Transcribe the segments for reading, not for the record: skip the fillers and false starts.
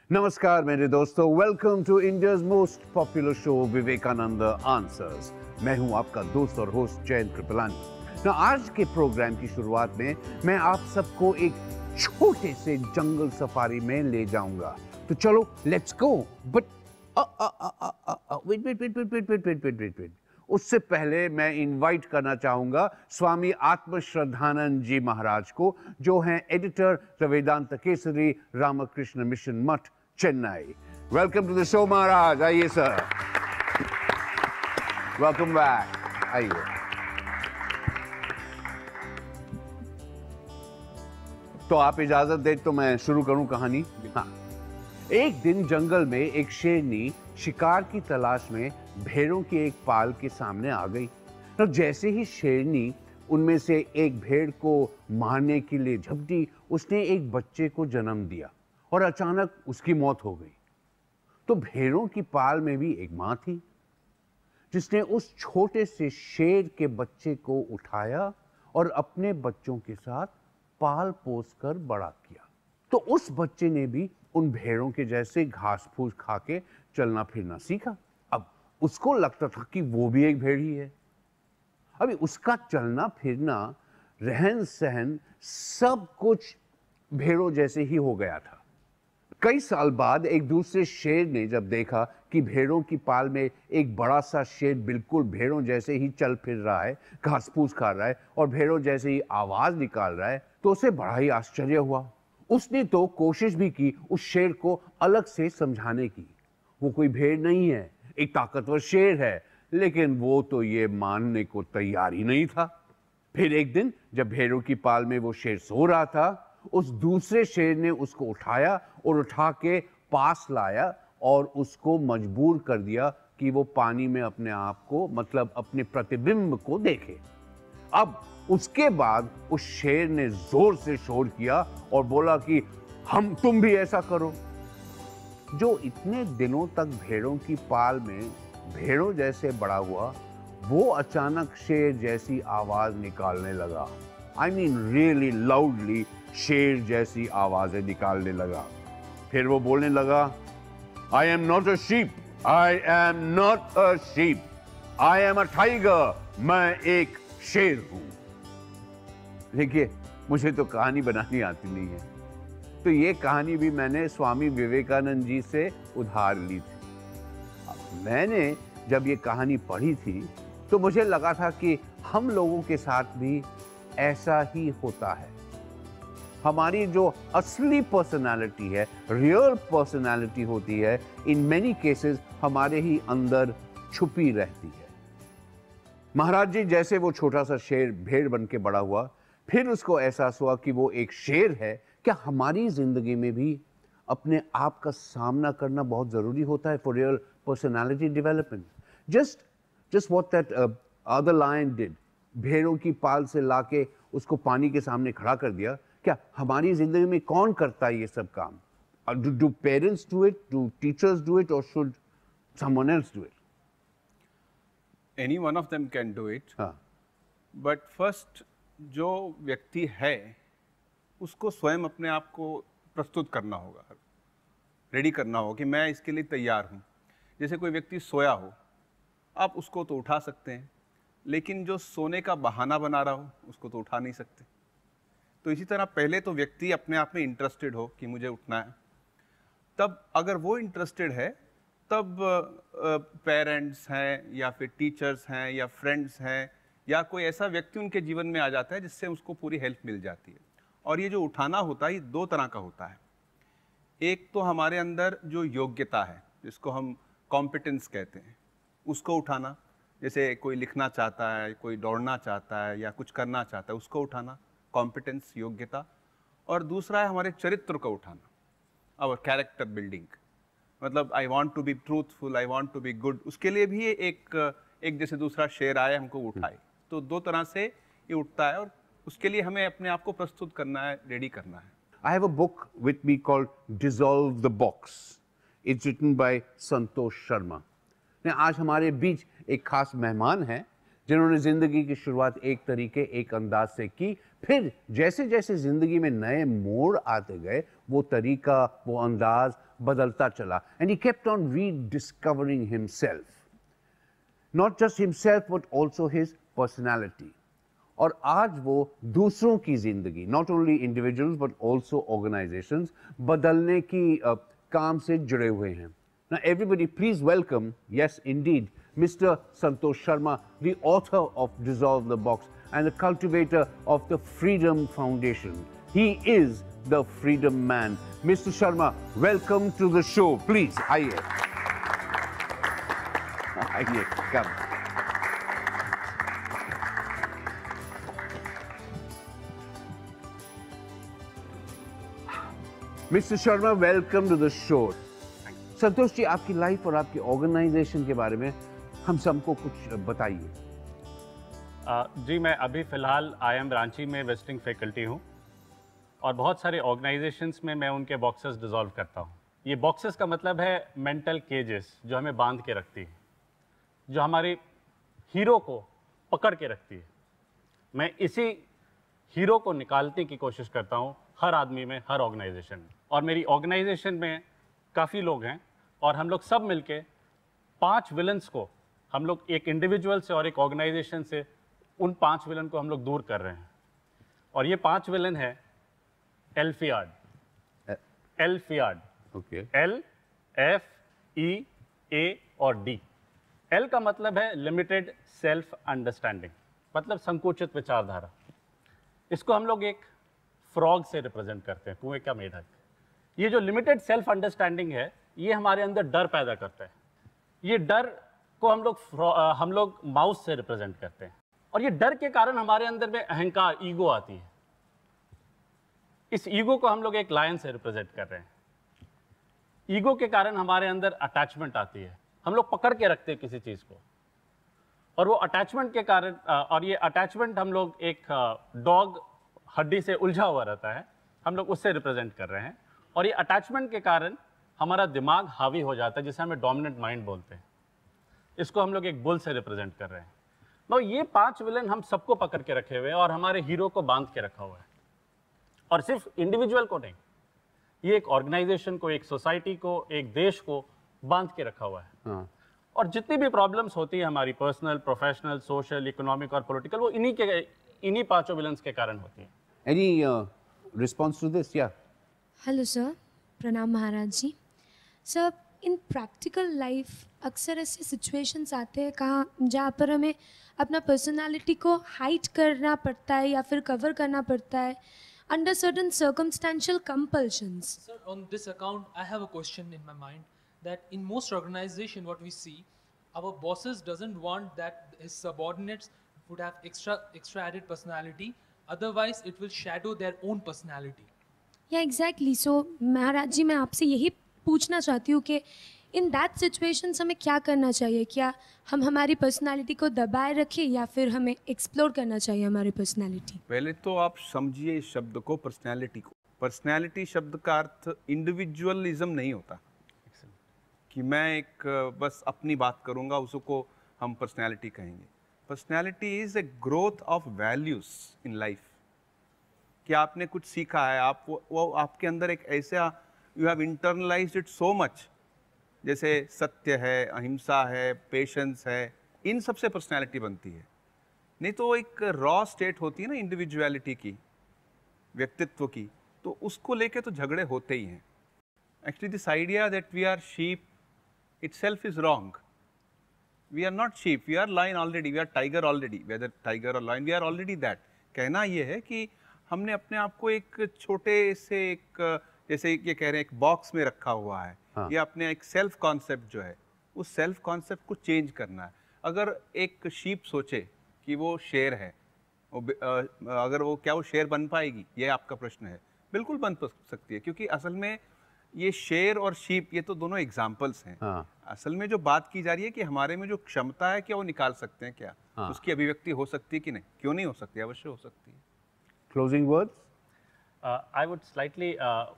नमस्कार मेरे दोस्तों, welcome to India's most popular show Vivekananda Answers. मैं हूं आपका दोस्त और होस्ट जयंत कृपलानी। ना आज के प्रोग्राम की शुरुआत में मैं आप सबको एक छोटे से जंगल सफारी में ले जाऊंगा। तो चलो लेट्स गो। But wait. उससे पहले मैं इनवाइट करना चाहूंगा स्वामी आत्म श्रद्धानंद जी महाराज को, जो हैं editor the Vedanta Kesari Ramakrishna mission Math Chennai. Welcome to the show Maharaj. आइए सर, वेलकम बैक, आइए। तो आप इजाजत दे तो मैं शुरू करूं कहानी। हाँ, एक दिन जंगल में एक शेरनी शिकार की तलाश में भेड़ों की एक पाल के सामने आ गई। तो जैसे ही शेरनी उनमें से एक भेड़ को मारने के लिए झपटी, उसने एक बच्चे को जन्म दिया और अचानक उसकी मौत हो गई। तो भेड़ों की पाल में भी एक मां थी, जिसने उस छोटे से शेर के बच्चे को उठाया और अपने बच्चों के साथ पाल पोस कर बड़ा किया। तो उस बच्चे ने भी उन भेड़ों के जैसे घास फूस खा के चलना फिरना सीखा। अब उसको लगता था कि वो भी एक भेड़ ही है। अभी उसका चलना फिरना, रहन सहन, सब कुछ भेड़ों जैसे ही हो गया था। कई साल बाद एक दूसरे शेर ने जब देखा कि भेड़ों की पाल में एक बड़ा सा शेर बिल्कुल भेड़ों जैसे ही चल फिर रहा है, घास फूस खा रहा है और भेड़ों जैसे ही आवाज निकाल रहा है, तो उसे बड़ा ही आश्चर्य हुआ। उसने तो कोशिश भी की उस शेर को अलग से समझाने की। वो कोई भेड़ नहीं है, एक ताकतवर शेर है, लेकिन वो तो ये मानने को तैयार ही नहीं था। फिर एक दिन जब भेड़ों की पाल में वो शेर सो रहा था, उस दूसरे शेर ने उसको उठाया और उठा के पास लाया और उसको मजबूर कर दिया कि वो पानी में अपने आप को, मतलब अपने प्रतिबिंब को देखे। अब उसके बाद उस शेर ने जोर से शोर किया और बोला कि तुम भी ऐसा करो। जो इतने दिनों तक भेड़ों की पाल में भेड़ों जैसे बड़ा हुआ, वो अचानक शेर जैसी आवाज निकालने लगा। आई मीन रियली लाउडली शेर जैसी आवाजें निकालने लगा। फिर वो बोलने लगा, I am not a sheep, I am not a sheep, I am a tiger, मैं एक शेर हूं। देखिए, मुझे तो कहानी बनानी आती नहीं है, तो ये कहानी भी मैंने स्वामी विवेकानंद जी से उधार ली थी। मैंने जब ये कहानी पढ़ी थी तो मुझे लगा था कि हम लोगों के साथ भी ऐसा ही होता है। हमारी जो असली पर्सनालिटी है, रियल पर्सनालिटी होती है, इन मेनी केसेस हमारे ही अंदर छुपी रहती है। महाराज जी जैसे वो छोटा सा शेर भेड़ बन के बड़ा हुआ, फिर उसको एहसास हुआ कि वो एक शेर है। क्या हमारी जिंदगी में भी अपने आप का सामना करना बहुत जरूरी होता है for real personality development? Just what that other lion did, भेड़ों की पाल से लाके उसको पानी के सामने खड़ा कर दिया। क्या हमारी जिंदगी में कौन करता है ये सब काम? Do parents do it, do teachers do it, और should someone else do it? Any one of them can do it. हाँ, But first, जो व्यक्ति है उसको स्वयं अपने आप को प्रस्तुत करना होगा, रेडी करना होगा कि मैं इसके लिए तैयार हूँ। जैसे कोई व्यक्ति सोया हो, आप उसको तो उठा सकते हैं, लेकिन जो सोने का बहाना बना रहा हो उसको तो उठा नहीं सकते। तो इसी तरह पहले तो व्यक्ति अपने आप में इंटरेस्टेड हो कि मुझे उठना है, तब अगर वो इंटरेस्टेड है तब पेरेंट्स हैं या फिर टीचर्स हैं या फ्रेंड्स हैं या कोई ऐसा व्यक्ति उनके जीवन में आ जाता है जिससे उसको पूरी हेल्प मिल जाती है। और ये जो उठाना होता है, ये दो तरह का होता है। एक तो हमारे अंदर जो योग्यता है, जिसको हम कॉम्पिटेंस कहते हैं, उसको उठाना। जैसे कोई लिखना चाहता है, कोई दौड़ना चाहता है या कुछ करना चाहता है, उसको उठाना, कॉम्पिटेंस, योग्यता। और दूसरा है हमारे चरित्र को उठाना, आवर कैरेक्टर बिल्डिंग। मतलब I want to be truthful, I want to be good. उसके लिए भी ये एक जैसे दूसरा शेर आए हमको उठाए, तो दो तरह से ये उठता है और उसके लिए हमें अपने आप को प्रस्तुत करना है, रेडी करना है। I have a book with me called Dissolve the Box. It's written by Santosh Sharma. आज हमारे बीच एक खास मेहमान हैं जिन्होंने जिंदगी की शुरुआत एक तरीके, एक अंदाज से की। फिर जैसे जैसे जिंदगी में नए मोड़ आते गए, वो तरीका, वो अंदाज बदलता चला, and he kept on rediscovering himself. Not just himself, but also his personality. और आज वो दूसरों की जिंदगी, not only individuals but also organizations, बदलने की काम से जुड़े हुए हैं. Now everybody please welcome, yes indeed, Mr. Santosh Sharma, the author of Dissolve the Box and the cultivator of the Freedom Foundation. He is the Freedom Man. Mr. Sharma, welcome to the show. Please, आइए. आइए, come. Mr. Sharma, welcome to the show. Santosh ji, आपकी life और आपकी organisation के बारे में हम सबको कुछ बताइए. जी, मैं अभी फ़िलहाल IIM रांची में विजिटिंग फैकल्टी हूँ और बहुत सारे ऑर्गेनाइजेशंस में मैं उनके बॉक्सेस डिज़ोल्व करता हूँ. ये बॉक्सेस का मतलब है मेंटल केजेस जो हमें बांध के रखती है, जो हमारे हीरो को पकड़ के रखती है. मैं इसी हीरो को निकालने की कोशिश करता हूँ हर आदमी में, हर ऑर्गेनाइजेशन में. और मेरी ऑर्गेनाइजेशन में काफ़ी लोग हैं और हम लोग सब मिलके 5 विलन्स को, हम लोग एक इंडिविजुअल से और एक ऑर्गेनाइजेशन से उन 5 विलन को हम लोग दूर कर रहे हैं. और ये 5 विलन है एल-फियार्ड. एल-फियार्ड, okay. L, F, E, A और D. L का मतलब है लिमिटेड सेल्फ अंडरस्टैंडिंग, मतलब संकुचित विचारधारा. इसको हम लोग एक फ्रॉग से रिप्रेजेंट करते हैं, कुएं का मेढक. ये जो लिमिटेड सेल्फ अंडरस्टैंडिंग है, ये हमारे अंदर डर पैदा करता है. ये डर को हम लोग माउस से रिप्रेजेंट करते हैं. और ये डर के कारण हमारे अंदर में अहंकार, ईगो आती है. इस ईगो को हम लोग एक लायन से रिप्रेजेंट कर रहे हैं. ईगो के कारण हमारे अंदर अटैचमेंट आती है. हम लोग पकड़ के रखते हैं किसी चीज़ को, और वो अटैचमेंट के कारण, और ये अटैचमेंट हम लोग एक डॉग हड्डी से उलझा हुआ रहता है, हम लोग उससे रिप्रेजेंट कर रहे हैं. और ये अटैचमेंट के कारण हमारा दिमाग हावी हो जाता है, जिसे हमें डोमिनेंट माइंड बोलते हैं. इसको हम लोग एक बुल से रिप्रेजेंट कर रहे हैं. तो ये 5 विलन हम सबको पकड़ के रखे हुए हैं और हमारे हीरो को बांध के रखा हुआ है. और सिर्फ इंडिविजुअल को नहीं, ये एक ऑर्गेनाइजेशन को, एक सोसाइटी को, एक देश को बांध के रखा हुआ है. हाँ. और जितनी भी प्रॉब्लम्स होती है हमारी, पर्सनल, प्रोफेशनल, सोशल, इकोनॉमिक और पॉलिटिकल, वो इन्हीं 5 विलन्स के कारण होती है. Any response to this? Yeah. Hello sir, प्रणाम Maharaj ji. Sir, in practical life अक्सर ऐसे सिचुएशंस आते हैं जहाँ पर हमें अपना पर्सनालिटी को हाइड करना पड़ता है या फिर कवर करना पड़ता है under certain circumstantial compulsions. Sir, on this account, I have a question in my mind that in most organization, what we see, our bosses doesn't want that his subordinates would have extra added personality. Otherwise, it will shadow their own personality. Yeah, exactly. So, महाराज जी, मैं आपसे यही पूछना चाहती हूँ कि in that situations हमें क्या करना चाहिए. क्या हम हमारी पर्सनालिटी को दबाए रखें या फिर हमें एक्सप्लोर करना चाहिए हमारी पर्सनालिटी? पहले तो आप समझिए इस शब्द को, पर्सनैलिटी को. पर्सनैलिटी शब्द का अर्थ इंडिविजुअलिज्म नहीं होता कि मैं एक बस अपनी बात करूंगा, उसको हम पर्सनैलिटी कहेंगे. Personality is a growth of values in life. कि आपने कुछ सीखा है, आप वो आपके अंदर एक ऐसा, you have internalised it so much, जैसे सत्य है, अहिंसा है, पेशेंस है, इन सब से पर्सनैलिटी बनती है. नहीं तो एक रॉ स्टेट होती है ना इंडिविजुअलिटी की, व्यक्तित्व की, तो उसको लेके तो झगड़े होते ही हैं. Actually this idea that we are sheep itself is wrong. We are not sheep, we are lion already, we are tiger already. Whether tiger or lion, we are already that. कहना ये है कि हमने अपने आप को एक छोटे से एक, जैसे ये कह रहे हैं, एक बॉक्स में रखा हुआ है. हाँ. ये अपने एक सेल्फ कॉन्सेप्ट जो है, उस सेल्फ कॉन्सेप्ट को चेंज करना है. अगर एक शीप सोचे कि वो शेर है, अगर वो, क्या वो शेर बन पाएगी, ये आपका प्रश्न है. बिल्कुल बन सकती है, क्योंकि असल में ये शेर और शीप, ये तो दोनों एग्जाम्पल्स हैं. हाँ. असल में जो बात की जा रही है कि हमारे में जो क्षमता है, क्या वो निकाल सकते हैं, क्या हाँ. उसकी अभिव्यक्ति हो सकती है कि नहीं, क्यों नहीं हो सकती, अवश्य हो सकती है. Closing words. I would slightly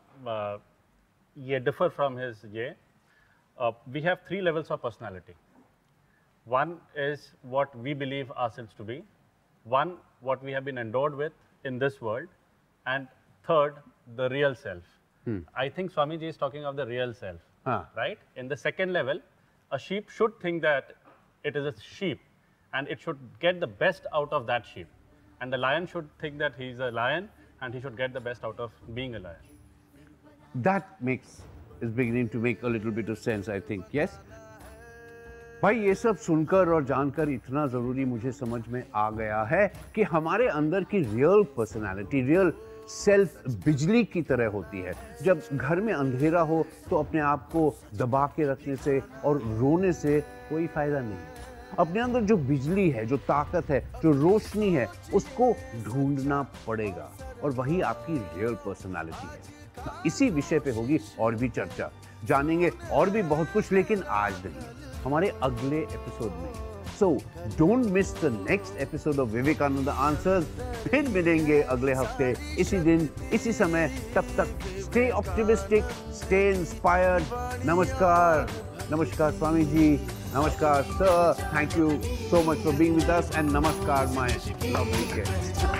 differ from his. We have 3 levels of personality. One is what we believe ourselves to be. One, what we have been endowed with in this world. And third, the real self. I think Swamiji is talking of the real self, हाँ. right? In the second level, a sheep should think that it is a sheep and it should get the best out of that sheep. And the lion should think that he is a lion and he should get the best out of being a lion. That is beginning to make a little bit of sense, I think. Yes? भाई ये सब सुनकर और जानकर इतना ज़रूरी मुझे समझ में आ गया है कि हमारे अंदर की रियल पर्सनालिटी, रियल सेल्फ बिजली की तरह होती है। जब घर में अंधेरा हो तो अपने आप को दबा के रखने से और रोने से कोई फायदा नहीं। अपने अंदर जो बिजली है, जो ताकत है, जो रोशनी है, उसको ढूंढना पड़ेगा और वही आपकी रियल पर्सनालिटी है। इसी विषय पे होगी और भी चर्चा, जानेंगे और भी बहुत कुछ, लेकिन आज नहीं, हमारे अगले एपिसोड में। So don't miss the next episode of Vivekananda Answers. फिर मिलेंगे अगले हफ्ते इसी दिन इसी समय। तब तक stay optimistic, stay inspired। नमस्कार, नमस्कार स्वामी जी, नमस्कार sir, thank you so much for being with us, and namaskar my lovely guests।